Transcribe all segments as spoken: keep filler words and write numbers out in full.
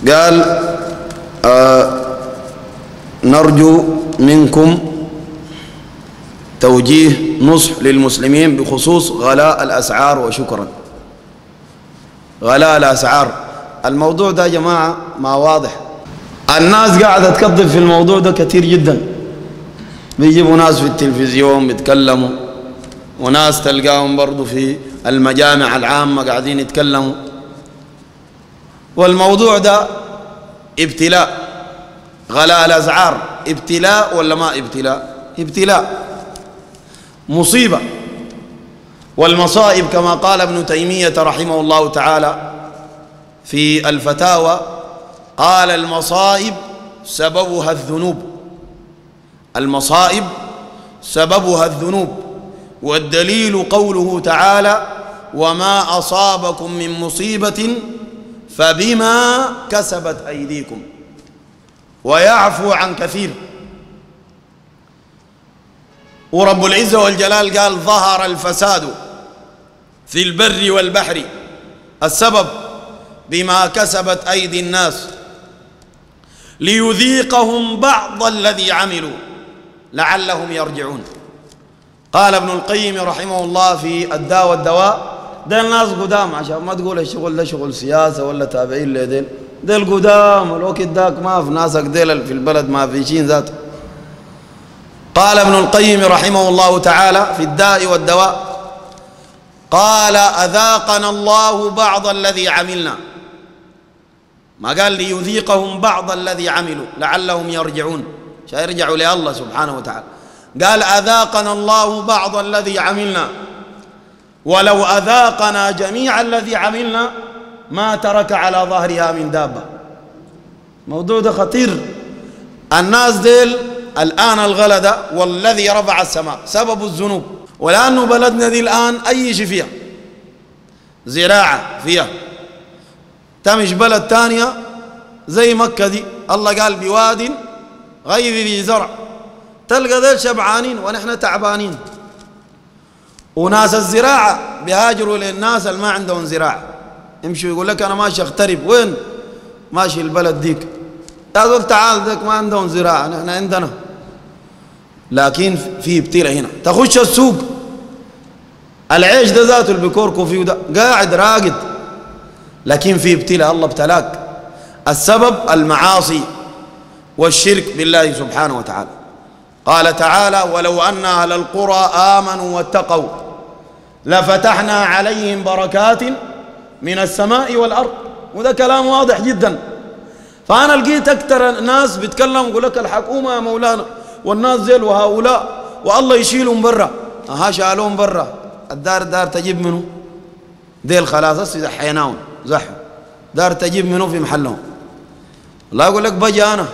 قال آه نرجو منكم توجيه نصح للمسلمين بخصوص غلاء الأسعار وشكرا. غلاء الأسعار الموضوع ده يا جماعة ما واضح، الناس قاعدة تكذب في الموضوع ده كثير جدا. بيجيبوا ناس في التلفزيون بيتكلموا، وناس تلقاهم برضو في المجامع العامة قاعدين يتكلموا، والموضوع ده ابتلاء. غلاء الأسعار ابتلاء ولا ما ابتلاء؟ ابتلاء، مصيبة. والمصائب كما قال ابن تيمية رحمه الله تعالى في الفتاوى، قال المصائب سببها الذنوب. المصائب سببها الذنوب، والدليل قوله تعالى: وما أصابكم من مصيبة فبما كسبت أيديكم ويعفو عن كثير. ورب العزة والجلال قال: ظهر الفساد في البر والبحر، السبب بما كسبت أيدي الناس ليذيقهم بعض الذي عملوا لعلهم يرجعون. قال ابن القيم رحمه الله في الداء والدواء: ديل ناس قدام، عشان ما تقول الشغل ده شغل سياسة ولا تابعين لديل، ديل قدام الوقت داك ما في ناسك ديل في البلد ما في شين ذاته. قال ابن القيم رحمه الله تعالى في الداء والدواء، قال: أذاقنا الله بعض الذي عملنا، ما قال ليذيقهم بعض الذي عملوا لعلهم يرجعون، عشان يرجعوا لله سبحانه وتعالى. قال: أذاقنا الله بعض الذي عملنا، ولو أذاقنا جميع الذي عملنا ما ترك على ظهرها من دابة. موضوع ده خطير. الناس ديل الآن الغلدة والذي رفع السماء سبب الذنوب، ولأنه بلدنا دي الآن أي شيء فيها زراعة فيها، تمش بلد تانية زي مكة دي، الله قال: بواد غير ذي زرع، تلقى ذيل شبعانين ونحن تعبانين. وناس الزراعة بيهاجروا للناس اللي ما عندهم زراعة، يمشوا يقول لك أنا ماشي أغترب، وين ماشي البلد ديك؟ تقول تعال ذاك ما عندهم زراعة، نحن عندنا. لكن في ابتلاء هنا. تخش السوق العيش ده ذاته اللي بيكوركوا فيه ده قاعد راقد، لكن في ابتلاء، الله ابتلاك. السبب المعاصي والشرك بالله سبحانه وتعالى. قال تعالى: ولو أن أهل القرى آمنوا واتقوا لفتحنا عليهم بركات من السماء والأرض. وده كلام واضح جدا. فأنا لقيت أكثر ناس بيتكلموا يقول لك الحكومة يا مولانا والناس زيل وهؤلاء والله يشيلهم برا. أها شالوهم برا، الدار دار تجيب منه ديل خلاص زحيناهم زحوا، دار تجيب منه في محلهم. الله يقول لك بجي أنا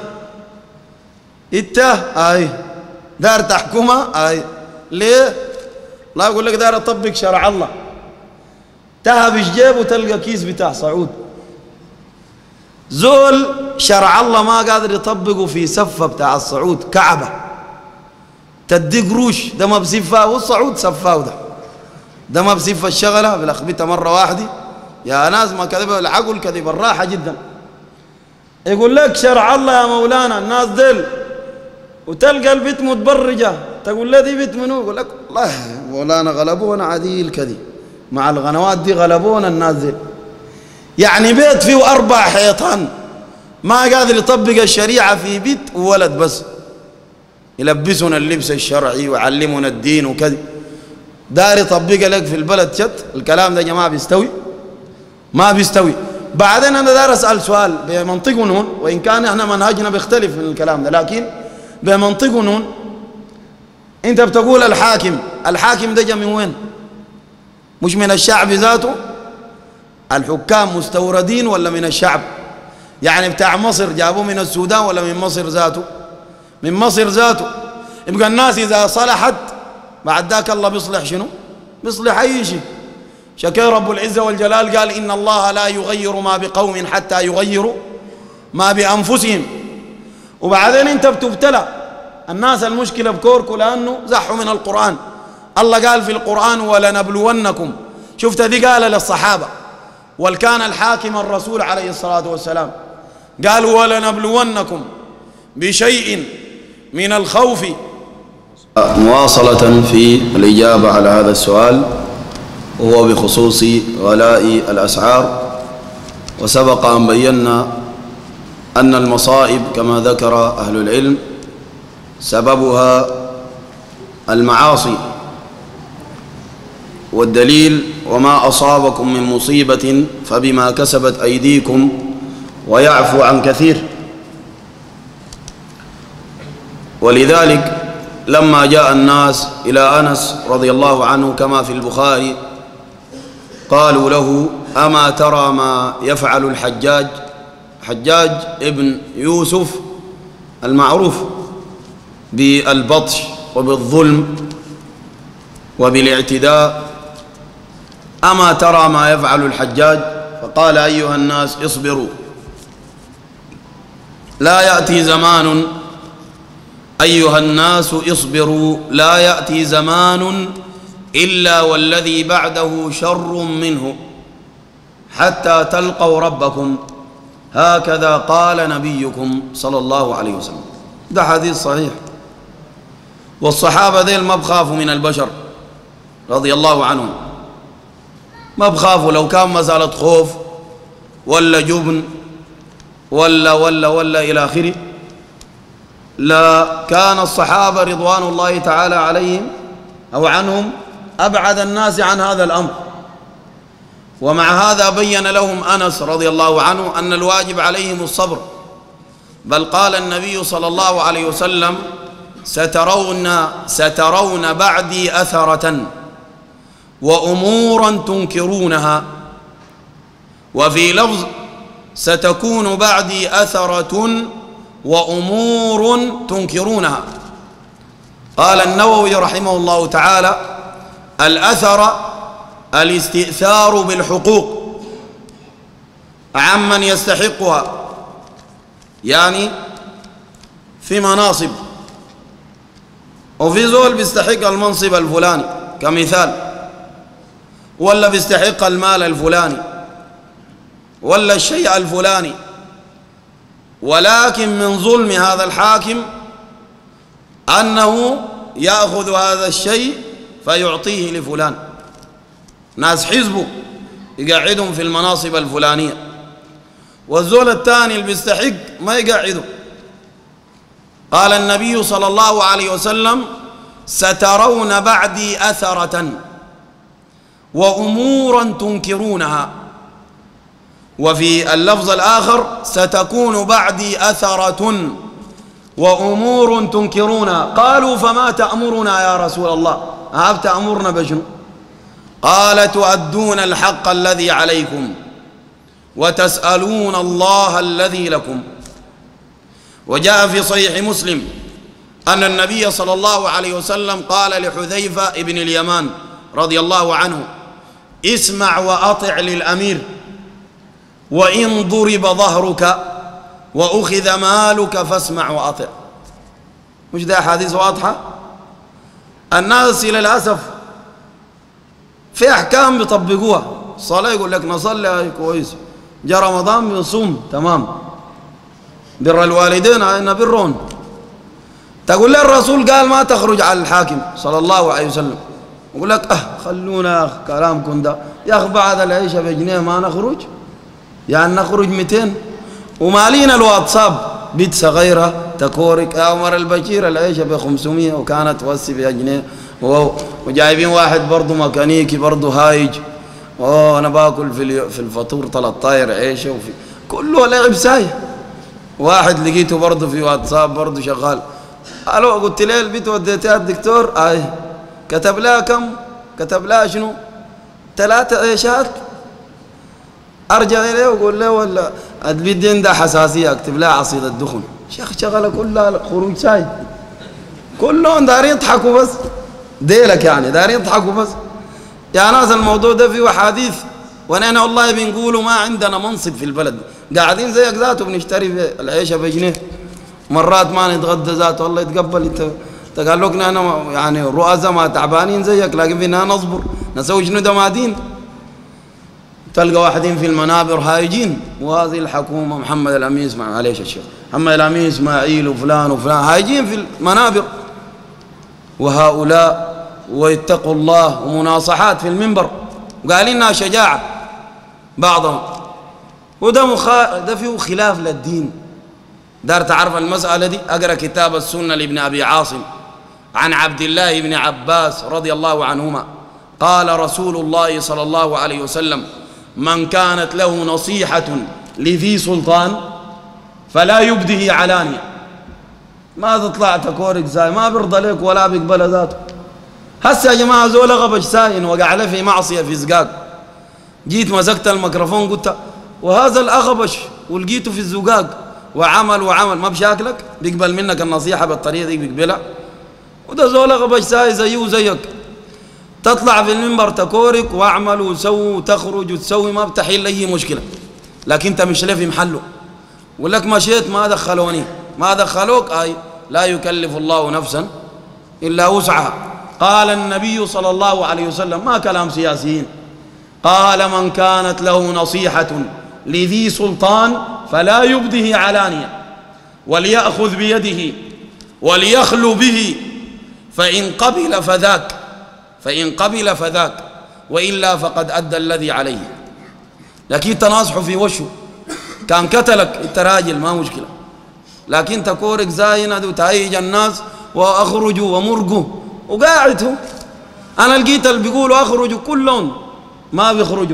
إنت آي دار تحكمها آي ليه؟ الله يقول لك دار أطبق شرع الله. تهبش جيبه تلقى كيس بتاع صعود. زول شرع الله ما قادر يطبقه في سفة بتاع الصعود، كعبة تدي قروش، ده ما بسفة، والصعود سفاه، ده ده ما بسفة الشغلة بالأخبتها مرة واحدة. يا ناس ما كذب العقل كذب الراحة جدا. يقول لك شرع الله يا مولانا الناس دل، وتلقى البيت متبرجة، تقول له دي بيت منو؟ يقول لك والله مولانا غلبونا عديل كذي، مع الغنوات دي غلبونا الناس دل. يعني بيت فيه أربع حيطان ما قادر يطبق الشريعة في بيت وولد بس، يلبسنا اللبس الشرعي ويعلمنا الدين وكذا، دار يطبق لك في البلد شت. الكلام ده يا جماعة بيستوي؟ ما بيستوي. بعدين أنا دار أسأل سؤال بمنطق ونون، وإن كان إحنا منهجنا بيختلف من الكلام ده، لكن بمنطق ونون. أنت بتقول الحاكم، الحاكم ده جا من وين؟ مش من الشعب ذاته؟ الحكام مستوردين ولا من الشعب؟ يعني بتاع مصر جابوه من السودان ولا من مصر ذاته؟ من مصر ذاته. يبقى الناس إذا صلحت بعد ذاك الله بيصلح شنو؟ بيصلح أي شيء. شكي رب العزة والجلال قال: إن الله لا يغير ما بقوم حتى يغيروا ما بأنفسهم. وبعدين أنت بتبتلى. الناس المشكلة بكوركو لأنه زحوا من القرآن. الله قال في القرآن: ولنبلونكم. شفت ذي قال للصحابة، والكان الحاكم الرسول عليه الصلاة والسلام، قال ولنبلونكم بشيء من الخوف. مواصلة في الإجابة على هذا السؤال، وهو بخصوص غلاء الأسعار. وسبق أن بينا أن المصائب كما ذكر أهل العلم سببها المعاصي، والدليل وما أصابكم من مصيبة فبما كسبت أيديكم ويعفو عن كثير. ولذلك لما جاء الناس إلى أنس رضي الله عنه كما في البخاري قالوا له: أما ترى ما يفعل الحجاج، حجاج ابن يوسف المعروف بالبطش وبالظلم وبالاعتداء، أما ترى ما يفعل الحجاج؟ فقال: أيها الناس اصبروا، لا يأتي زمان أيها الناس اصبروا لا يأتي زمان إلا والذي بعده شر منه حتى تلقوا ربكم، هكذا قال نبيكم صلى الله عليه وسلم. ده حديث صحيح. والصحابة ذيل ما بخافوا من البشر رضي الله عنهم، ما بخافوا. لو كان مسألة خوف ولا جبن ولا ولا ولا إلى آخره، لا كان الصحابة رضوان الله تعالى عليهم أو عنهم أبعد الناس عن هذا الأمر. ومع هذا بين لهم أنس رضي الله عنه أن الواجب عليهم الصبر، بل قال النبي صلى الله عليه وسلم: سترون سترون بعدي أثرة وأمورا تنكرونها، وفي لفظ: ستكون بعدي أثرة وأمور تنكرونها. قال النووي رحمه الله تعالى: الأثر الاستئثار بالحقوق عمن يستحقها، يعني في مناصب، وفي زول بيستحق المنصب الفلاني كمثال، ولا بيستحق المال الفلاني ولا الشيء الفلاني، ولكن من ظلم هذا الحاكم أنه يأخذ هذا الشيء فيعطيه لفلان. ناس حزبه يقعدهم في المناصب الفلانية، والزول الثاني اللي بيستحق ما يقعده. قال النبي صلى الله عليه وسلم: سترون بعدي أثرة وأمورا تنكرونها. وفي اللفظ الآخر: ستكون بعدي أثرة وأمور تنكرونها. قالوا: فما تأمرنا يا رسول الله؟ هاب تأمرنا بشنو؟ قال: تؤدون الحق الذي عليكم وتسألون الله الذي لكم. وجاء في صحيح مسلم أن النبي صلى الله عليه وسلم قال لحذيفة ابن اليمان رضي الله عنه: اسمع وأطع للأمير، وإن ضرب ظهرك وأخذ مالك فاسمع وأطع. مش ده أحاديث واضحة؟ الناس للأسف في أحكام بيطبقوها. الصلاة يقول لك نصلي كويس، جاء رمضان بنصوم تمام، بر الوالدين إن برون. تقول لي الرسول قال ما تخرج على الحاكم صلى الله عليه وسلم، يقول لك أه خلونا يا أخ كلامكم ده يا أخ، بعد العيشة بجنيه ما نخرج، يعني نخرج مئتين ومالين الواتساب بيت صغيرة تكورك يا عمر البشير العيشة ب خمسمية وكانت توسي بجنيه، وجايبين واحد برضه ميكانيكي برضه هايج، اوه انا باكل في في الفطور ثلاثة عشر عيشه، وفي كله لعب ساي. واحد لقيته برضه في واتساب برضه شغال، الو قلت له البيت وديتها الدكتور، اي كتب لها كم؟ كتب لها شنو؟ ثلاثة عيشات. ارجع اليه واقول له ولا البيت دي عندها حساسيه، اكتب لها عصير الدخن. شيخ شغله كلها خروج ساي، كلهم دارين يضحكوا بس، ديلك يعني دارين يضحكوا بس. يا ناس الموضوع ده فيه حديث، ونحن والله بنقولوا ما عندنا منصب في البلد، قاعدين زيك ذاته بنشتري العيشه بجنيه، مرات ما نتغدى ذاته. والله يتقبل انت قال لك انا يعني رؤساء ما تعبانين زيك، لكن فينا نصبر نسوي شنو؟ ده ما دين. تلقى واحدين في المنابر هايجين، وهذه الحكومة محمد الأمين اسمع معليش الشيخ محمد الأمين إسماعيل وفلان وفلان هايجين في المنابر، وهؤلاء ويتقوا الله ومناصحات في المنبر وقال إنها شجاعة بعضهم، وده مخا... ده فيه خلاف للدين. دار تعرف المسألة دي؟ أقرأ كتاب السنة لابن أبي عاصم عن عبد الله بن عباس رضي الله عنهما قال رسول الله صلى الله عليه وسلم: من كانت له نصيحة لذي سلطان فلا يبده علانية. ما تطلع تكورك زي ما بيرضى لك ولا بيقبل ذاته. هسه يا جماعة زول غبش ساين وقع له في معصية في زقاق، جيت مسكت الميكروفون قلت وهذا الأغبش ولقيته في الزقاق وعمل وعمل، ما بشاكلك بيقبل منك النصيحة بالطريقة دي بيقبلها؟ وده زول غبش ساي زيه وزيك، تطلع في المنبر تكورك واعمل وسوي وتخرج وتسوي ما بتحل أي مشكلة، لكن أنت مش في محله. ولك مشيت ما دخلوني، ما دخلوك أي لا يكلف الله نفسا إلا وسعها. قال النبي صلى الله عليه وسلم، ما كلام سياسيين، قال: من كانت له نصيحة لذي سلطان فلا يبده علانية وليأخذ بيده وليخلو به، فإن قبل فذاك فإن قبل فذاك وإلا فقد أدى الذي عليه. لكن تناصحه في وشه، كان قتلك انت راجل ما مشكلة، لكن تكورك زاينة وتهيج الناس وأخرجوا ومرقوا وقاعد هو. أنا لقيت اللي بيقولوا أخرجوا كلهم ما بيخرجوا،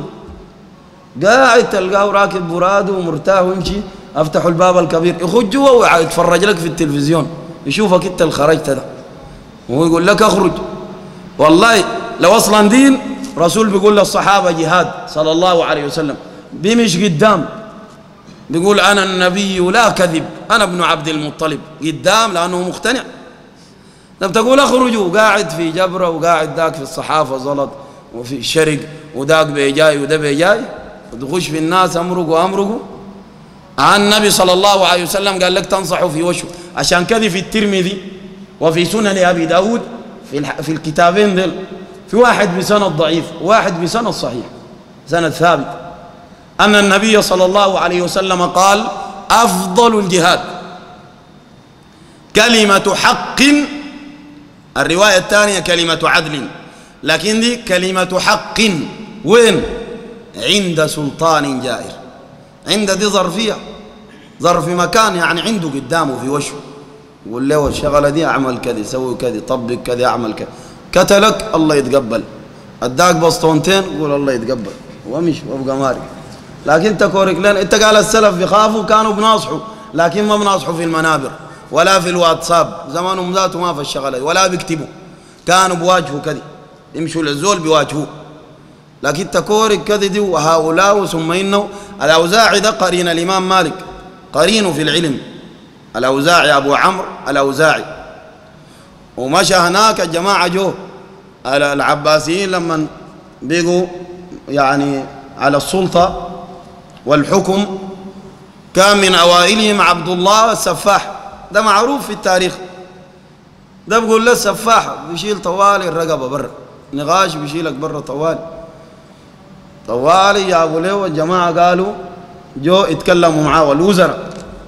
قاعد تلقاه راكب براده ومرتاح ويمشي، افتحوا الباب الكبير يخرج جوا ويتفرج لك في التلفزيون يشوفك انت اللي خرجت ده وهو يقول لك اخرج. والله لو اصلا دين رسول بيقول للصحابه جهاد صلى الله عليه وسلم، بيمش قدام بيقول انا النبي لا كذب، انا ابن عبد المطلب، قدام لانه مقتنع. طب تقول اخرجوا، قاعد في جبره وقاعد ذاك في الصحافه زلط وفي الشرق وداك بيجاي وده بيجاي وتخش في الناس امرقوا امرقوا. النبي صلى الله عليه وسلم قال لك تنصحوا في وشه. عشان كذا في الترمذي وفي سنن ابي داود في في الكتابين دول في واحد بسند ضعيف وواحد بسند صحيح سند ثابت ان النبي صلى الله عليه وسلم قال: افضل الجهاد كلمة حق. الرواية الثانية كلمة عدل، لكن دي كلمة حق. وين؟ عند سلطان جائر. عند دي ظرفية، ظرف مكان، يعني عنده قدامه في وشه، يقول له الشغلة دي اعمل كذا، سوي كذا، طبق كذا، اعمل كذا. قتلك الله يتقبل، اداك بسطونتين يقول الله يتقبل ومش وابقى مارق. لكن تكورك لين انت قال السلف بيخافوا كانوا بناصحوا، لكن ما بناصحوا في المنابر ولا في الواتساب، زمانهم ذاته ما في الشغله ولا بيكتبوا، كانوا بواجهوا كذا، يمشوا للزول بيواجهوه. لكن تكورك كذا دي وهؤلاء ثم انه الاوزاعي ده قرين الامام مالك، قرينه في العلم، الاوزاعي ابو عمرو الاوزاعي. ومشى هناك الجماعه جو العباسيين لما بيجوا يعني على السلطه والحكم، كان من اوائلهم عبد الله السفاح، ده معروف في التاريخ. ده بقول له السفاح بيشيل طوالي الرقبه برا، نقاش بيشيلك برا طوالي طوالي. جابوا له والجماعه قالوا جو اتكلموا معاه والوزراء.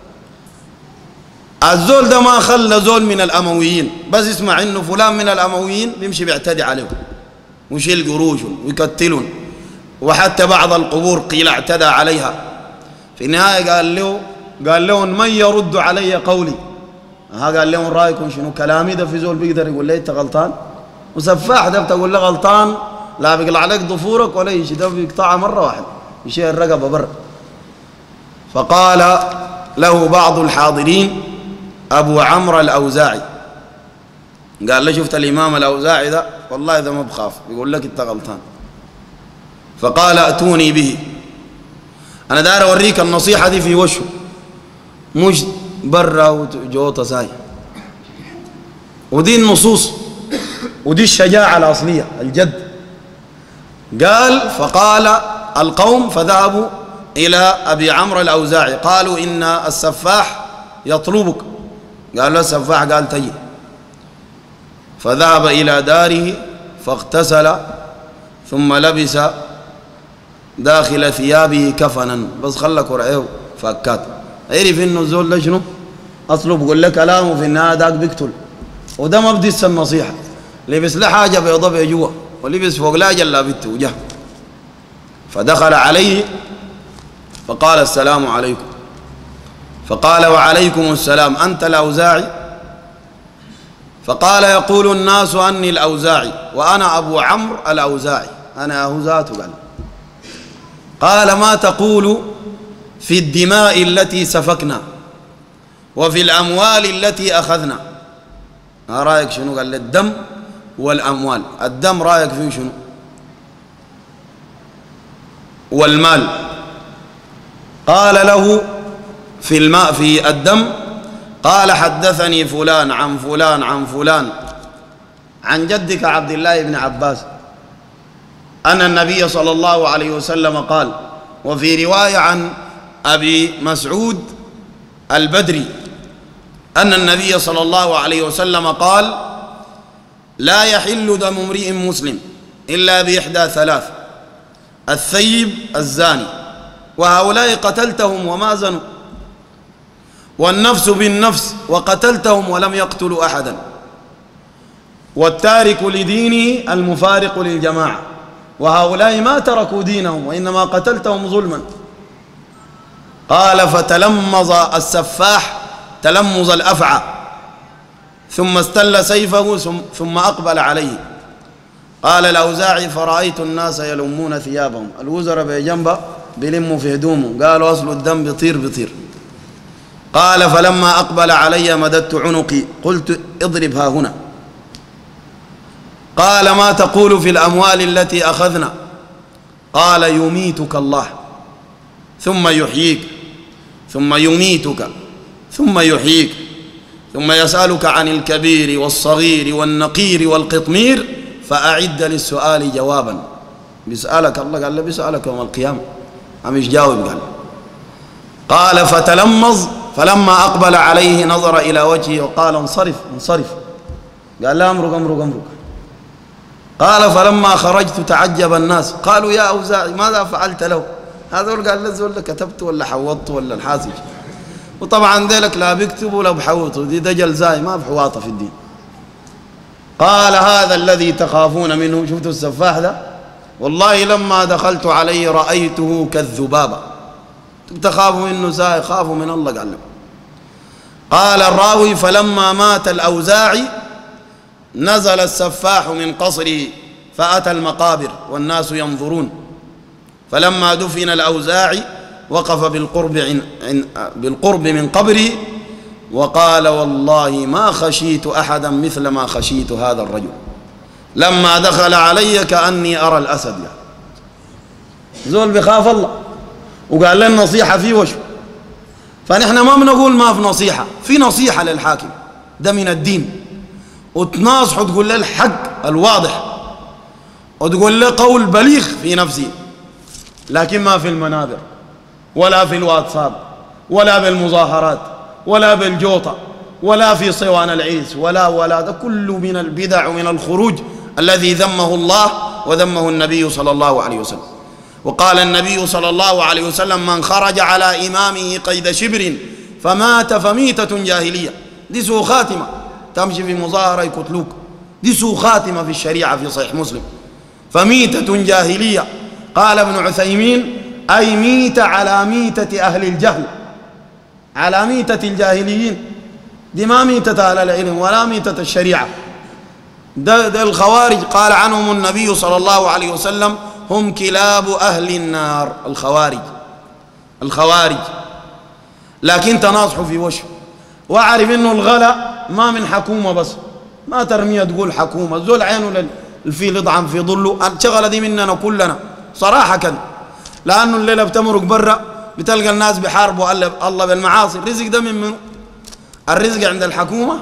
الزول ده ما خلى زول من الامويين، بس يسمع انه فلان من الامويين بيمشي بيعتدي عليهم ويشيل قروشهم ويقتلهم، وحتى بعض القبور قيل اعتدى عليها. في النهايه قال له قال لهم من يرد علي قولي؟ ها قال لهم رايكم شنو كلامي ده؟ في زول بيقدر يقول لي انت غلطان؟ وسفاح ده بتقول له غلطان لا بيقلع عليك ضفورك ولا شيء، ده بيقطعها مره واحده يشيل الرقبه برا. فقال له بعض الحاضرين ابو عمرو الاوزاعي، قال له شفت الامام الاوزاعي ده والله ده ما بخاف بيقول لك انت غلطان. فقال اتوني به، انا داير اوريك النصيحه دي في وشه مش برا وجوطه ساي. ودي النصوص ودي الشجاعه الاصليه الجد. قال فقال القوم فذهبوا الى ابي عمرو الاوزاعي قالوا ان السفاح يطلبك. قال له السفاح قال تجي. فذهب الى داره فاغتسل ثم لبس داخل ثيابه كفنا، بس خلك ورعيه فكات. عرف انه الزول ده شنو؟ اصله بقول لك كلامه في النهايه داك بيقتل، وده ما بديس النصيحه. لبس له حاجه بيضاء بجوا، ولبس فوق لا جلابته وجه، فدخل عليه فقال السلام عليكم، فقال وعليكم السلام، أنت الأوزاعي؟ فقال يقول الناس أني الأوزاعي وأنا أبو عمرو الأوزاعي، أنا أهو ذاته. قال قال ما تقول في الدماء التي سفكنا وفي الأموال التي أخذنا؟ ما رأيك شنو؟ قال الدم والأموال. الدم رأيك فيه شنو؟ والمال. قال له في الماء في الدم، قال حدثني فلان عن فلان عن فلان عن جدك عبد الله بن عباس أن النبي صلى الله عليه وسلم قال. وفي رواية عن أبي مسعود البدري أن النبي صلى الله عليه وسلم قال لا يحل دم امرئ مسلم إلا بإحدى ثلاث: الثيب الزاني، وهؤلاء قتلتهم وما زنوا، والنفس بالنفس وقتلتهم ولم يقتلوا أحدا، والتارك لدينه المفارق للجماعة، وهؤلاء ما تركوا دينهم وإنما قتلتهم ظلما. قال فتلمظ السفاح تلمظ الأفعى ثم استل سيفه ثم أقبل عليه. قال الأوزاعي فرأيت الناس يلمون ثيابهم، الوزراء بجنبه بلموا في هدومهم، قالوا أصل الدم بيطير بيطير. قال فلما أقبل علي مددت عنقي قلت اضرب ها هنا. قال ما تقول في الأموال التي أخذنا؟ قال يميتك الله ثم يحييك ثم يميتك ثم يحييك ثم يسألك عن الكبير والصغير والنقير والقطمير فأعد للسؤال جوابا. بيسألك الله، قال له بيسألك يوم القيامة، عم يجاوب. قال قال فتلمظ فلما أقبل عليه نظر إلى وجهه وقال انصرف انصرف. قال لا أمرك أمرك أمرك. قال فلما خرجت تعجب الناس، قالوا يا أوزاعي ماذا فعلت له؟ هذول قال له زول كتبت ولا حوضت ولا الحاسج. وطبعا ذلك لا بيكتبوا ولا بحوطوا، دي دجل زاي ما بحواطة في الدين. قال هذا الذي تخافون منه، شفتوا السفاح ده؟ والله لما دخلت عليه رأيته كالذبابة. تخافوا منه زاي، خافوا من الله. قال له قال الراوي فلما مات الأوزاعي نزل السفاح من قصره فأتى المقابر والناس ينظرون، فلما دفن الأوزاعي وقف بالقرب, عن عن بالقرب من قبره وقال والله ما خشيت أحدا مثل ما خشيت هذا الرجل، لما دخل علي كأني أرى الأسد. يعني زول بخاف الله وقال لنا نصيحة في وشه. فنحن ما بنقول ما في نصيحة، في نصيحة للحاكم، ده من الدين، وتناصحه تقول له الحق الواضح وتقول له قول بليغ في نفسه، لكن ما في المنابر ولا في الواتساب ولا بالمظاهرات ولا بالجوطة ولا في صوان العيس ولا ولا ده كله من البدع ومن الخروج الذي ذمه الله وذمه النبي صلى الله عليه وسلم. وقال النبي صلى الله عليه وسلم من خرج على إمامه قيد شبر فمات فميتة جاهلية. دي سوء خاتمة، تمشي في مظاهرة يقتلوك، دي سوء خاتمة في الشريعة في صحيح مسلم، فميتة جاهلية. قال ابن عثيمين أي ميت على ميتة أهل الجهل، على ميتة الجاهليين، دي ما ميتة أهل العلم ولا ميتة الشريعة. ده, ده الخوارج قال عنهم النبي صلى الله عليه وسلم هم كلاب أهل النار. الخوارج الخوارج لكن تناصحوا في وشه، واعرف انه الغلا ما من حكومة بس، ما ترميه تقول حكومة، زول عينه الفيل يضعم في ظله. الشغلة دي مننا كلنا صراحة كده، لأنه الليلة بتمرق برا بتلقى الناس بحاربوا الله بالمعاصي. الرزق ده من منه؟ الرزق عند الحكومة؟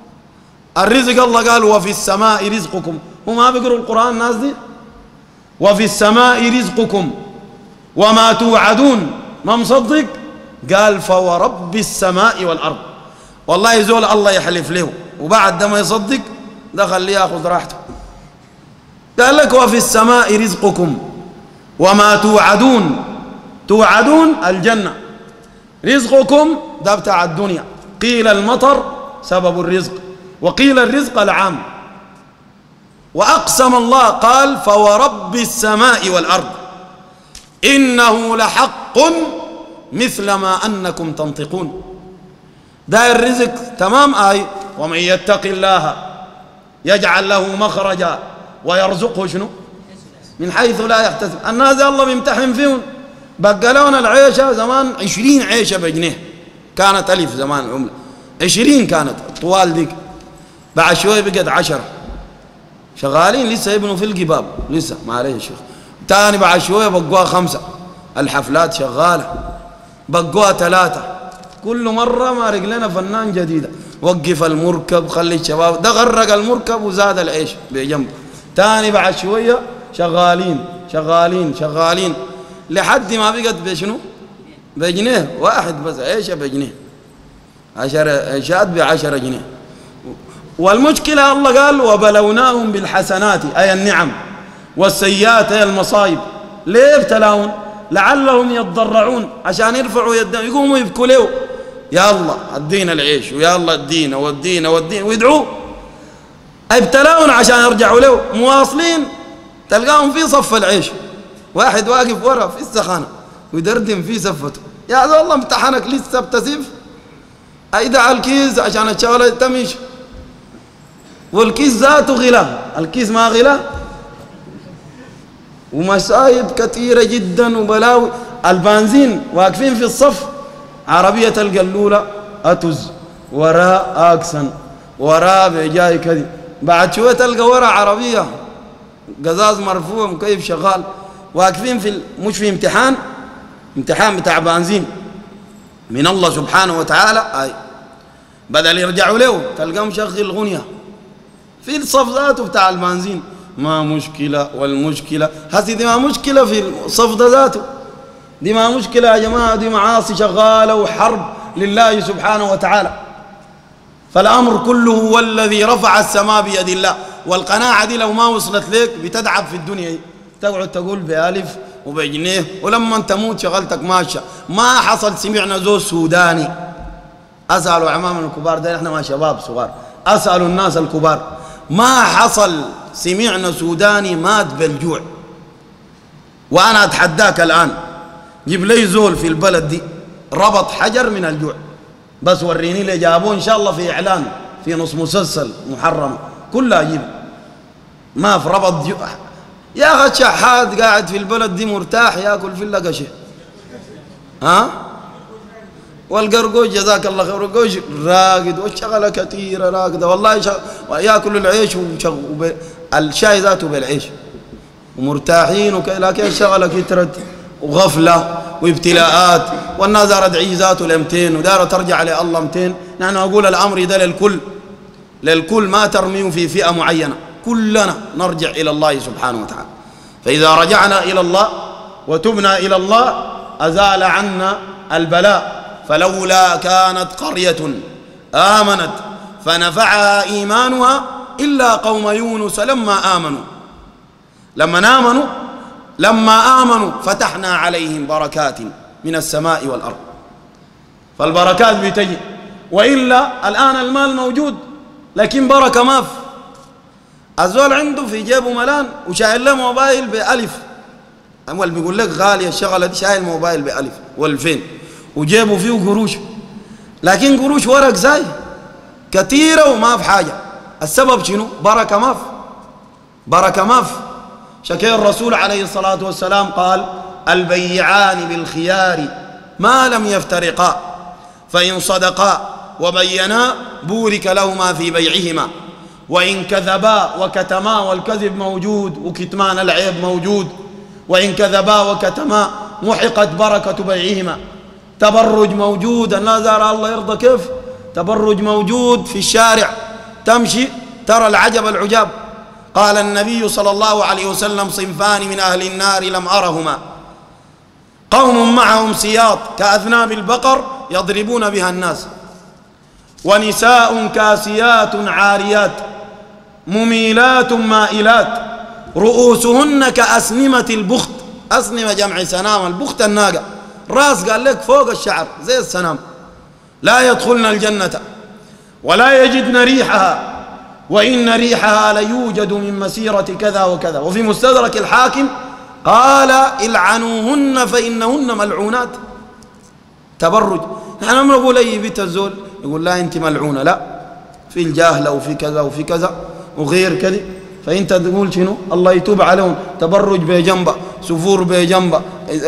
الرزق الله قال وفي السماء رزقكم، هم ما بيقروا القرآن الناس دي؟ وفي السماء رزقكم وما توعدون، ما مصدق؟ قال فورب السماء والأرض. والله زول الله يحلف له وبعد ده ما يصدق، ده خليه ياخذ راحته. قال لك وفي السماء رزقكم وما توعدون، توعدون الجنة، رزقكم ده بتاع الدنيا. قيل المطر سبب الرزق، وقيل الرزق العام. وأقسم الله قال فورب السماء والأرض إنه لحق مثل ما أنكم تنطقون. ده الرزق تمام. آي ومن يتق الله يجعل له مخرجا ويرزقه شنو من حيث لا يحتسب. الناس الله بيمتحن فيهم. بقى لنا العيشة زمان عشرين عيشة بجنيه، كانت ألف زمان العملة، عشرين كانت طوال ديك، بعد شوية بقت عشرة. شغالين لسه يبنوا في القباب لسه ما عليه شيخ. تاني بعد شوية بقوها خمسة، الحفلات شغالة بقوها ثلاثة. كل مرة مارق لنا فنان جديدة، وقف المركب خلي الشباب ده غرق المركب وزاد العيش بجنبه. تاني بعد شوية شغالين شغالين شغالين لحد ما بقت بشنو بجنيه واحد بس عيشة بجنيه، عشرة عيشات بعشرة جنيه. والمشكلة الله قال وبلوناهم بالحسنات أي النعم والسيئات أي المصايب. ليه ابتلاهم؟ لعلهم يتضرعون، عشان يرفعوا يدهم يقوموا يبكوا له يا الله ادينا العيش ويا الله ادينا ودينا ودينا ويدعوه. ابتلاهم عشان يرجعوا له. مواصلين تلقاهم في صف العيش، واحد واقف ورا في السخانة ويدردم في سفته. يا ذا الله امتحنك لسه بتسيف ايدع الكيس عشان الشغله تمشي، والكيس ذاته غلا، الكيس ما غلا. ومصايب كثيرة جدا وبلاوي. البنزين واقفين في الصف، عربية القلولة أتز وراء أكسن وراء جاي كذي، بعد شوية تلقى وراء عربية قزاز مرفوع مكيف شغال، واقفين في مش في امتحان، امتحان بتاع بنزين من الله سبحانه وتعالى. أي بدل يرجعوا له تلقاه مشغل غنية في الصف ذاته بتاع البنزين. ما مشكلة، والمشكلة هذه دي ما مشكلة في الصف ذاته، دي ما مشكلة يا جماعة، دي معاصي شغالة وحرب لله سبحانه وتعالى. فالأمر كله هو الذي رفع السماء بيد الله. والقناعة دي لو ما وصلت لك بتدعب في الدنيا، تقعد تقول بألف وبجنيه، ولما تموت شغلتك ماشية. ما حصل سمعنا زول سوداني، أسألوا عمامنا الكبار ده، احنا ما شباب صغار، أسألوا الناس الكبار، ما حصل سمعنا سوداني مات بالجوع. وأنا أتحداك الآن جيب لي زول في البلد دي ربط حجر من الجوع، بس وريني اللي جابوه إن شاء الله في إعلان في نص مسلسل محرم كلها أجيب. ما في ربط جوع يا أخي. الشحات قاعد في البلد دي مرتاح ياكل في اللقشة، ها؟ والقرقوش جزاك الله خير، القرقوش راقد والشغلة كثيرة راقدة والله، شغ... ياكل العيش وشغ... وب... الشاي ذاته بالعيش ومرتاحين وك... لكن الشغلة كثرت وغفلة وابتلاءات، والناس دارت عيزات لمتين ودارة ترجع لله متين. نحن أقول الأمر ده للكل، للكل، ما ترميه في فئة معينة، كلنا نرجع إلى الله سبحانه وتعالى. فإذا رجعنا إلى الله وتبنا إلى الله أزال عنا البلاء. فلولا كانت قرية آمنت فنفعها إيمانها إلا قوم يونس لما آمنوا لما آمنوا لما آمنوا فتحنا عليهم بركات من السماء والأرض. فالبركات بتجي، وإلا الآن المال موجود لكن بركة ما في. الزول عنده في جيبه ملان وشايل له موبايل بألف، أول بيقول لك غالية الشغلة دي، شايل موبايل بألف والفين وجيبه فيه قروش، لكن قروش ورق زي كثيرة وما في حاجة. السبب شنو؟ بركة ما في، بركة ما في. شكي الرسول عليه الصلاة والسلام قال البيعان بالخيار ما لم يفترقا، فإن صدقا وبينا بورك لهما في بيعهما، وإن كذبا وكتما، والكذب موجود وكتمان العيب موجود، وإن كذبا وكتما محقت بركة بيعهما. تبرج موجود، الناس دار الله يرضى كيف، تبرج موجود في الشارع، تمشي ترى العجب العجاب. قال النبي صلى الله عليه وسلم صنفان من أهل النار لم أرهما، قوم معهم سياط كأذناب البقر يضربون بها الناس، ونساء كاسيات عاريات مميلات مائلات رؤوسهن كأسنمة البخت أسنمة جمع سنام، البخت الناقة، راس قال لك فوق الشعر زي السنام. لا يدخلن الجنة ولا يجدن ريحها وإن ريحها ليوجد من مسيرة كذا وكذا. وفي مستدرك الحاكم قال العنوهن فإنهن ملعونات. تبرج، نحن ما نقول أي بيت الزول يقول لا أنت ملعونة، لا، في الجاهلة وفي كذا وفي كذا وغير كذا، فأنت تقول شنو؟ الله يتوب عليهم. تبرج بجنبه، سفور بجنبه،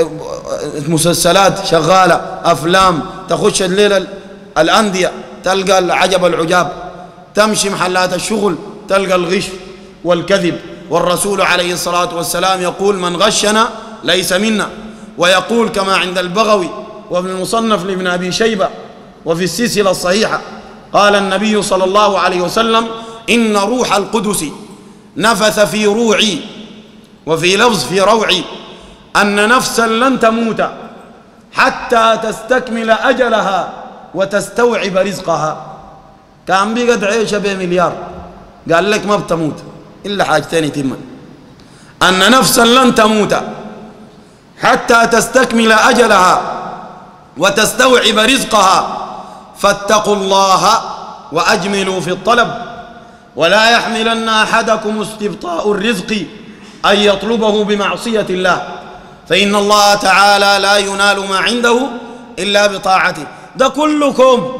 مسلسلات شغالة، أفلام، تخش الليلة الأندية تلقى العجب العجاب، تمشي محلات الشغل تلقى الغش والكذب. والرسول عليه الصلاة والسلام يقول من غشنا ليس منا، ويقول كما عند البغوي وابن المصنف لابن أبي شيبة وفي السلسلة الصحيحة قال النبي صلى الله عليه وسلم إن روح القدس نفث في روعي، وفي لفظ في روعي، أن نفسا لن تموت حتى تستكمل أجلها وتستوعب رزقها. كان بيقد عيشه بمليار، قال لك ما بتموت إلا حاجتين يتمن، أن نفسا لن تموت حتى تستكمل أجلها وتستوعب رزقها، فاتقوا الله وأجملوا في الطلب، ولا يحملن أحدكم استبطاء الرزق أن يطلبه بمعصية الله، فإن الله تعالى لا ينال ما عنده إلا بطاعته. ده كله كوم،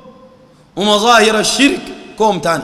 ومظاهر الشرك كوم تاني،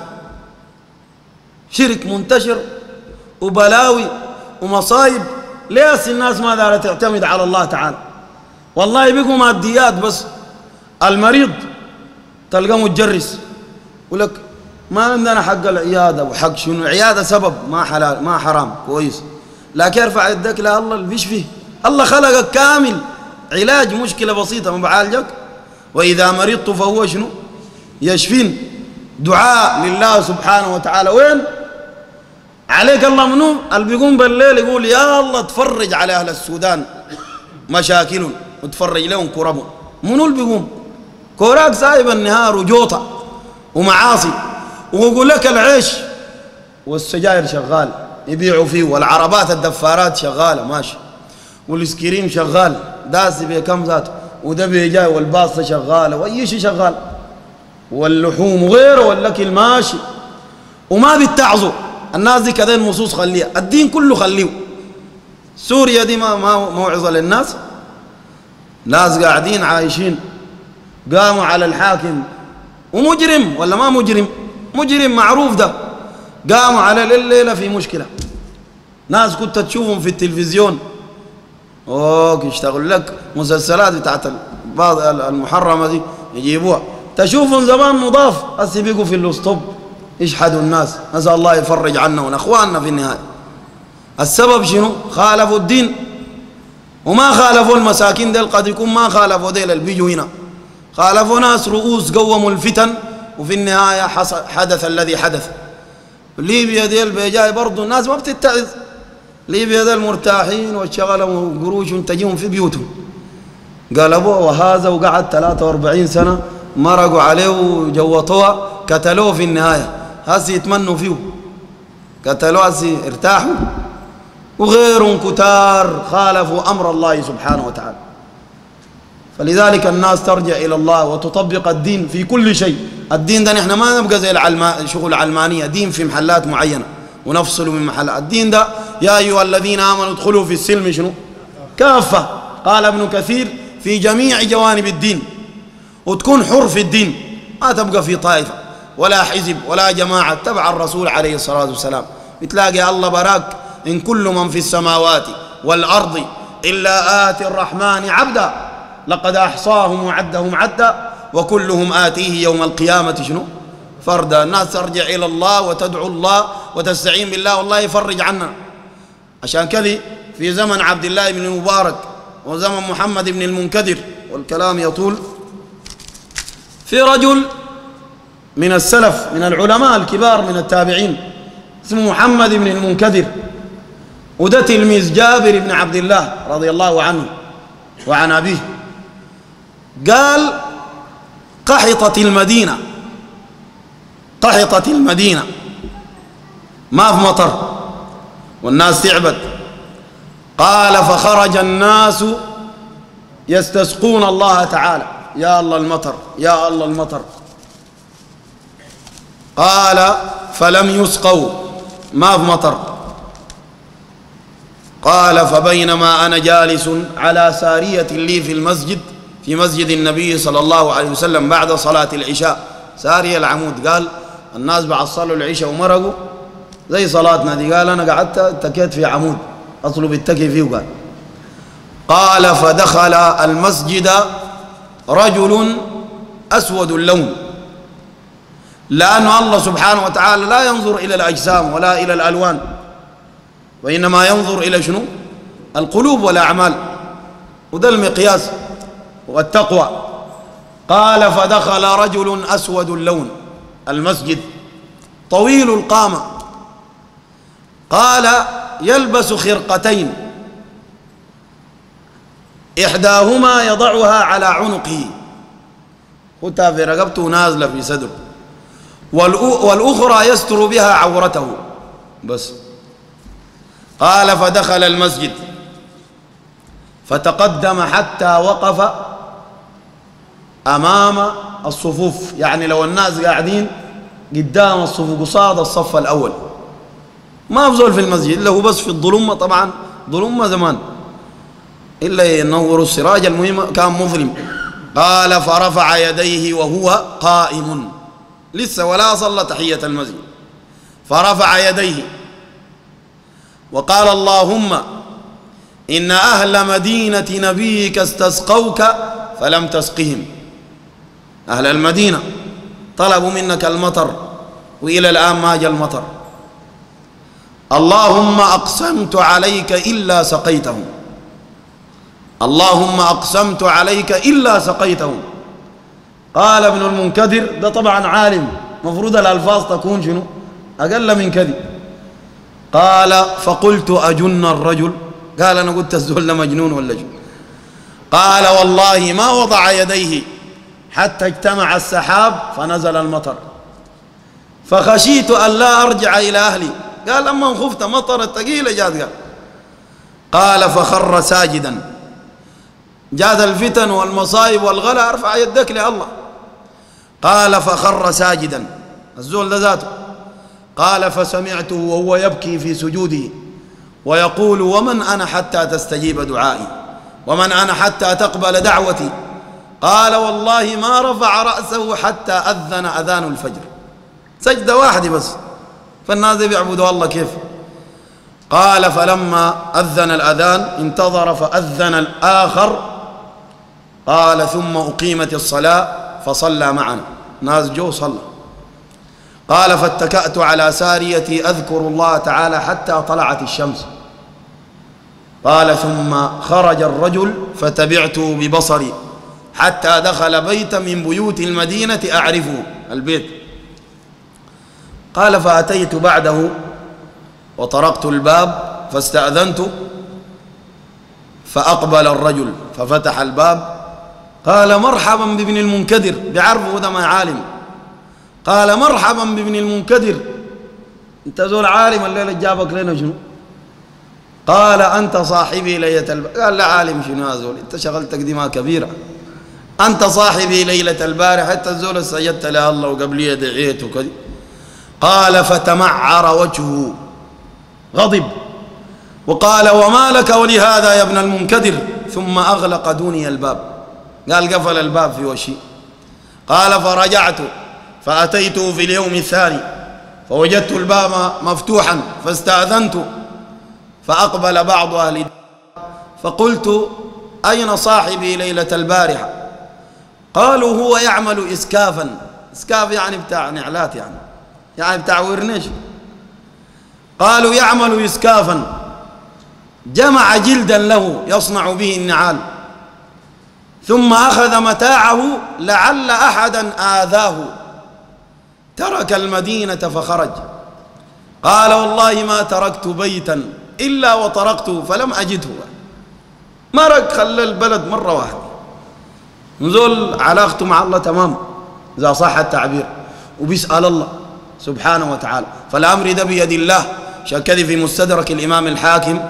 شرك منتشر وبلاوي ومصايب. ليس الناس ما دارت تعتمد على الله تعالى، والله بيقوا ماديات بس. المريض تلقاه متجرس يقول لك ما عندنا حق العيادة وحق شنو، عيادة سبب ما حلال ما حرام كويس، لكن ارفع يدك لا الله اللي بيشفيه، الله خلقك كامل، علاج مشكلة بسيطة ما بعالجك. وإذا مرضت فهو شنو؟ يشفين. دعاء لله سبحانه وتعالى وين؟ عليك الله منو؟ اللي بيقوم بالليل يقول يا الله تفرج على أهل السودان مشاكلهم وتفرج لهم كربهم. منو اللي بيقوم؟ كوراك سايب النهار وجوطة ومعاصي، ويقول لك العيش والسجاير شغال يبيعوا فيه، والعربات الدفارات شغالة ماشي، والسكريم شغال داسي بكم ذاته، وده بيجاي والباصة شغالة وأي شيء شغال، واللحوم وغيره والأكل ماشي، وما بيتعظوا الناس دي كذا. النصوص خليها، الدين كله خليه. سوريا دي ما ما موعظة للناس، ناس قاعدين عايشين قاموا على الحاكم ومجرم ولا ما مجرم، مجرم معروف ده، قاموا على الليلة في مشكلة. ناس كنت تشوفهم في التلفزيون اوه يشتغل لك مسلسلات بتاعت بعض المحرمة دي يجيبوها، تشوفهم زمان مضاف، هسه بيقوا في الاسطوب يشحدوا الناس. نسأل الله يفرج عنا ونخواننا في النهاية. السبب شنو؟ خالفوا الدين، وما خالفوا المساكين ديل، قد يكون ما خالفوا ديل اللي بيجوا هنا، خالفوا ناس رؤوس قوموا الفتن، وفي النهاية حدث الذي حدث. ليبيا ديل بيجاي برضو الناس ما بتتعظ، ليبيا ديل مرتاحين وشغلوا قروش تجيهم في بيوتهم، قلبوه وهذا وقعد ثلاثة وأربعين سنة مرقوا عليه وجوطوها، قتلوه في النهاية، هسي يتمنوا فيه، قتلوه هسي ارتاحوا. وغيرهم كتار خالفوا أمر الله سبحانه وتعالى. فلذلك الناس ترجع إلى الله وتطبق الدين في كل شيء. الدين ده نحن ما نبقى زي العلما شغل علمانية، دين في محلات معينة ونفصل من محلات. الدين ده يا أيها الذين آمنوا ادخلوا في السلم شنو؟ كافة. قال ابن كثير في جميع جوانب الدين، وتكون حر في الدين، ما تبقى في طائفة ولا حزب ولا جماعة، تبع الرسول عليه الصلاة والسلام. بتلاقي الله براك إن كل من في السماوات والأرض إلا آتي الرحمن عبدا لقد أحصاهم وعدهم عدا وكلهم آتيه يوم القيامة شنو؟ فردا. الناس ترجع إلى الله وتدعو الله وتستعين بالله، والله يفرج عنا. عشان كذا في زمن عبد الله بن المبارك وزمن محمد بن المنكدر، والكلام يطول، في رجل من السلف من العلماء الكبار من التابعين اسمه محمد بن المنكدر، وده تلميذ جابر بن عبد الله رضي الله عنه وعن أبيه. قال قحطت المدينة، قحطت المدينة، ما في مطر والناس تعبت قال فخرج الناس يستسقون الله تعالى، يا الله المطر يا الله المطر. قال فلم يسقوا، ما في مطر. قال فبينما أنا جالس على سارية لي في المسجد، في مسجد النبي صلى الله عليه وسلم بعد صلاة العشاء، سارية العمود. قال الناس بعد صلوا العشاء ومرقوا زي صلاتنا دي، قال أنا قعدت اتكيت في عمود أطلب التكي فيه. وقال قال فدخل المسجد رجل أسود اللون، لأن الله سبحانه وتعالى لا ينظر إلى الأجسام ولا إلى الألوان، وإنما ينظر إلى شنو؟ القلوب والأعمال، وده المقياس والتقوى. قال فدخل رجل أسود اللون المسجد طويل القامة، قال يلبس خرقتين، إحداهما يضعها على عنقه، خدها في رقبته نازلة في صدره، والأخرى يستر بها عورته بس. قال فدخل المسجد فتقدم حتى وقف أمام الصفوف، يعني لو الناس قاعدين قدام الصفوف قصاد الصف الأول، ما أفضل في المسجد إلا هو بس في الظلمة، طبعا ظلمة زمان إلا ينور السراج، المهم كان مظلم. قال فرفع يديه وهو قائم لسه ولا صلى تحية المسجد، فرفع يديه وقال اللهم إن أهل مدينة نبيك استسقوك فلم تسقهم. أهل المدينة طلبوا منك المطر وإلى الآن ما جاء المطر، اللهم أقسمت عليك إلا سقيتهم، اللهم أقسمت عليك إلا سقيتهم. قال ابن المنكدر، ده طبعا عالم مفروض الألفاظ تكون شنو أقل من كذي. قال فقلت أجن الرجل، قال أنا قلت الزول مجنون ولا جن. قال والله ما وضع يديه حتى اجتمع السحاب فنزل المطر، فخشيت أن لا أرجع إلى أهلي. قال أما خفت مطر الثقيلة جات. قال قال فخر ساجدا، جاد الفتن والمصائب والغلا ارفع يدك لله. قال فخر ساجدا الزول ده ذاته. قال فسمعته وهو يبكي في سجوده ويقول ومن أنا حتى تستجيب دعائي، ومن أنا حتى تقبل دعوتي. قال والله ما رفع رأسه حتى أذن أذان الفجر، سجدة واحدة بس، فالناس بيعبدوا الله كيف. قال فلما أذن الأذان انتظر فأذن الآخر، قال ثم أقيمت الصلاة فصلى معنا، ناس جو صلى. قال فاتكأت على ساريتي أذكر الله تعالى حتى طلعت الشمس. قال ثم خرج الرجل فتبعته ببصري حتى دخل بيتا من بيوت المدينة أعرفه البيت. قال فأتيت بعده وطرقت الباب فاستأذنت، فأقبل الرجل ففتح الباب. قال مرحبا بابن المنكدر، بيعرفه ده ما عالم. قال مرحبا بابن المنكدر، انت زول عالم الليلة جابك لنا شنو؟ قال أنت صاحبي ليلة البارحة. قال لا عالم شنو يا زول، انت شغلتك دماء كبيرة، أنت صاحبي ليلة البارحة، حتى الزول سجدت له الله وقبليه دعيت وكذا. قال فتمعر وجهه غضب وقال وما لك ولهذا يا ابن المنكدر، ثم أغلق دوني الباب، قال قفل الباب في وشي. قال فرجعت فأتيته في اليوم الثاني فوجدت الباب مفتوحا فاستأذنت، فأقبل بعض أهل فقلت أين صاحبي ليلة البارحة؟ قالوا هو يعمل إسكافا، إسكاف يعني بتاع نعلات، يعني يعني بتاع ورنيش. قالوا يعمل إسكافا، جمع جلدا له يصنع به النعال، ثم أخذ متاعه لعل أحدا آذاه، ترك المدينة فخرج. قال والله ما تركت بيتا إلا وطرقته فلم أجده، مرق خلى البلد مرة واحدة. نزول علاقته مع الله تمام إذا صح التعبير، وبيسأل الله سبحانه وتعالى، فالأمر ده بيد الله. شكذا في مستدرك الإمام الحاكم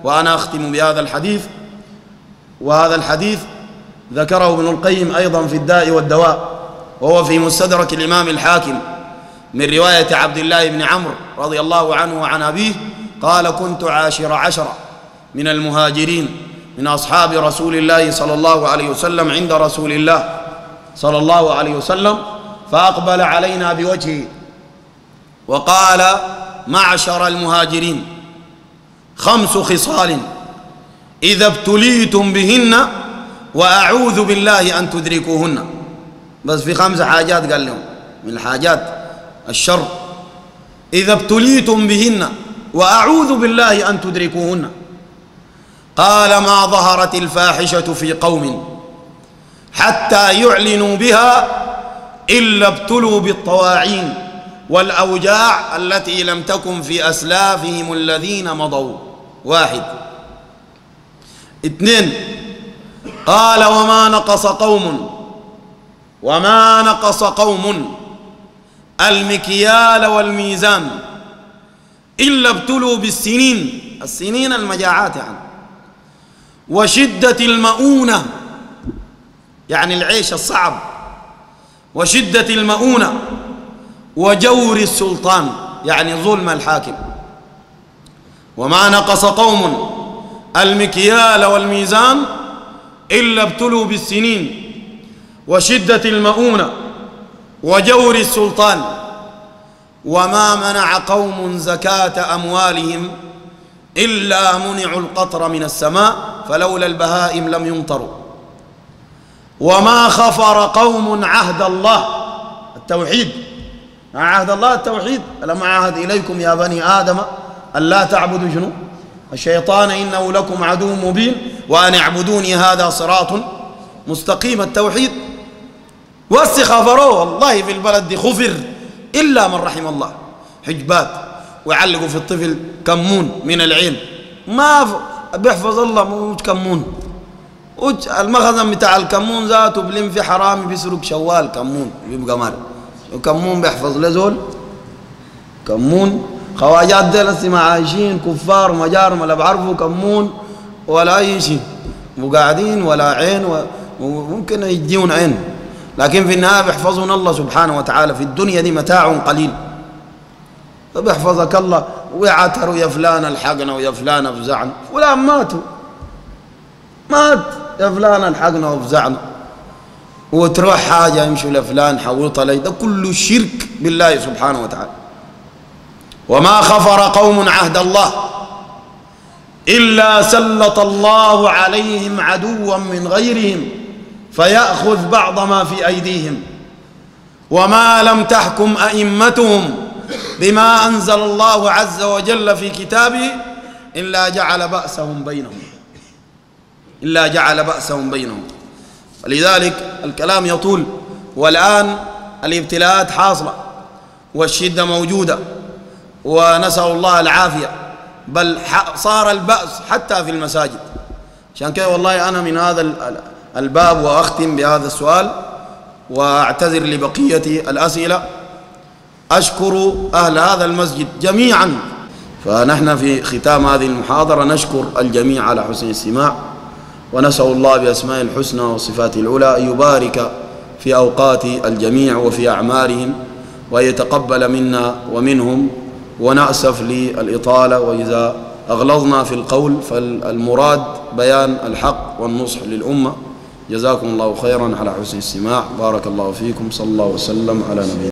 وأنا أختم بهذا الحديث، وهذا الحديث ذكره ابن القيم أيضا في الداء والدواء، وهو في مستدرك الإمام الحاكم من رواية عبد الله بن عمرو رضي الله عنه وعن أبيه قال: كنت عاشر عشرة من المهاجرين من أصحاب رسول الله صلى الله عليه وسلم عند رسول الله صلى الله عليه وسلم، فأقبل علينا بوجهه وقال: معشر المهاجرين، خمس خصال إذا ابتليتم بهن وأعوذ بالله أن تدركوهن. بس في خمس حاجات قال لهم من الحاجات الشر: إذا ابتليتم بهن وأعوذ بالله أن تدركوهن. قال: ما ظهرت الفاحشة في قوم حتى يعلنوا بها إلا ابتلوا بالطواعين والأوجاع التي لم تكن في أسلافهم الذين مضوا. واحد. اثنين. قال: وما نقص قوم وما نقص قوم المكيال والميزان إلا ابتلوا بالسنين، السنين المجاعات يعني، وشدة المؤونة يعني العيش الصعب، وشدة المؤونة، وجور السلطان يعني ظلم الحاكم. وما نقص قوم المكيال والميزان إلا ابتلوا بالسنين وشدة المؤونة وجور السلطان. وما منع قوم زكاة أموالهم إلا منعوا القطر من السماء فلولا البهائم لم يمطروا. وما خفر قوم عهد الله، التوحيد، مع عهد الله التوحيد، ألم أعهد إليكم يا بني آدم ألا تعبدوا شنو الشيطان إنه لكم عدو مبين وأن اعبدوني هذا صراط مستقيم. التوحيد. واستخفروه والله في البلد دي خفر إلا من رحم الله، حجبات، ويعلقوا في الطفل كمون من العين، ما بيحفظ الله مش كمون، المخزن بتاع الكمون ذاته بلم في حرامي بيسرق شوال كمون بيبقى مال، وكمون بيحفظ لزول كمون. خواجات دي لسه عايشين كفار ومجارم لا بعرفوا كمون ولا أي شيء، وقاعدين ولا عين، وممكن يجيون عين، لكن في النهاية بيحفظون الله سبحانه وتعالى. في الدنيا دي متاع قليل، فبيحفظك الله. ويعتروا يا فلان الحقنا ويا فلان افزعنا، فلان ماتوا مات يا فلان الحقنا وافزعنا، وتروح حاجة يمشوا لفلان حوط لي، ده كله شرك بالله سبحانه وتعالى. وما خفر قوم عهد الله إلا سلط الله عليهم عدوا من غيرهم فيأخذ بعض ما في أيديهم. وما لم تحكم أئمتهم بما أنزل الله عز وجل في كتابه إلا جعل بأسهم بينهم إلا جعل بأسهم بينهم. لذلك الكلام يطول، والآن الابتلاءات حاصلة والشدة موجودة، ونسأل الله العافية، بل صار البأس حتى في المساجد. عشان كده والله أنا من هذا الباب وأختم بهذا السؤال وأعتذر لبقية الأسئلة. أشكر أهل هذا المسجد جميعا، فنحن في ختام هذه المحاضرة نشكر الجميع على حسن الاستماع، ونسأل الله بأسماء الحسنى وصفاته العلى أن يبارك في أوقات الجميع وفي أعمارهم، وأن يتقبل منا ومنهم. ونأسف للإطالة، وإذا أغلظنا في القول فالمراد بيان الحق والنصح للأمة. جزاكم الله خيرا على حسن الاستماع، بارك الله فيكم، صلى الله وسلم على نبينا.